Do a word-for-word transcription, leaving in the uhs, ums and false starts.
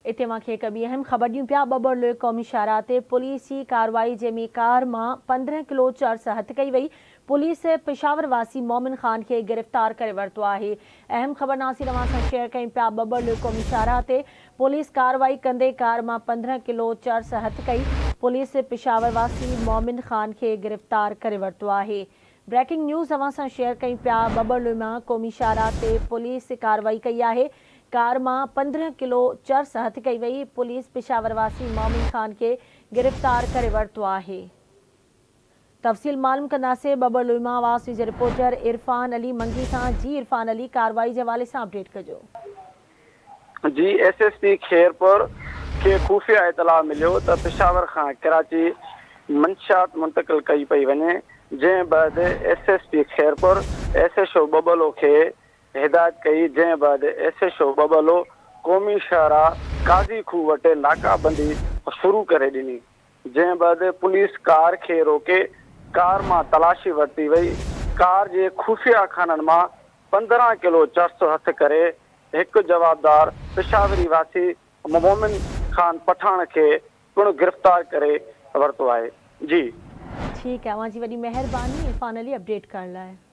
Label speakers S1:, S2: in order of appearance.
S1: इते मांखे हिकु ॿी अहम ख़बर ॾियूं पिया। बबरलोई क़ौमी शाहराह ते पुलिस जी कार्रवाई जंहिंमें कार मां पंद्रहं किलो चर्स हथ कई वई। पुलिस पेशावर वासी मोमिन ख़ान खे गिरफ़्तार करे वरितो आहे। अहम ख़बर नासिर अवां सां शेयर कयूं पिया। बबरलोई क़ौमी शाहराह ते पुलिस कार्रवाई कंदे कार मां पंद्रहं किलो चर्स हथ कई। पुलिस पेशावर वासी मोमिन ख़ान के गिरफ़्तार करे वरितो आहे। ब्रेकिंग न्यूज़ अवां सां शेयर कयूं पिया। बबरलोई मां क़ौमी शाहराह ते पुलिस कार्रवाई कई आहे। कार मां पंद्रहं किलो चर्स हथ कई वई। पुलिस पेशावर वासी मोमिन ख़ान के गिरफ़्तार करे वरितो आहे। तफ़सील मालूम कंदासीं बबरलोई मां आवाज़ न्यूज़ रिपोर्टर इरफान अली मंगी सां। जी इरफान अली, कार्रवाई के हवाले से अपडेट कजो।
S2: जी एस एस पी खैरपुर के खुफिया इतला मिलो तो पेशावर खां कराची मंशात मुंतकिल कई पई वने। जै बाद S S P Khairpur S H O बबलो के हिदायत कई। जै बाद एस एच ओ बबलो क़ौमी शाहराह काजी खू वटे नाकाबंदी शुरू करे ॾिनी। जै बाद पुलिस कार के रोके कार मां तलाशी वरती वई। कार जे खुफिया खानन मां पंद्रहं किलो चर्स हथ करे एक जवाबदार पेशावरी वासी मोमिन खान पठान के पिण गिरफ़्तार करे वरितो आहे। जी
S1: ठीक है, अवां जी वॾी मेहरबानी इरफान अली अपडेट करण लाइ।